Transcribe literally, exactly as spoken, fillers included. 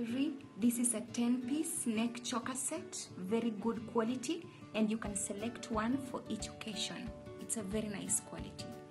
jewelry. This is a ten piece neck choker set, very good quality, and you can select one for each occasion. It's a very nice quality.